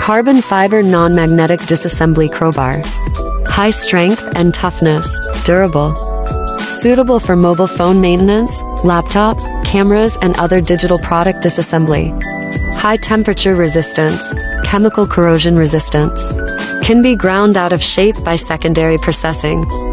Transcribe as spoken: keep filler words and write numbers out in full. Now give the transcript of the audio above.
Carbon fiber non-magnetic disassembly crowbar. High strength and toughness, durable. Suitable for mobile phone maintenance, laptop, cameras, and other digital product disassembly. High temperature resistance, chemical corrosion resistance. Can be ground out of shape by secondary processing.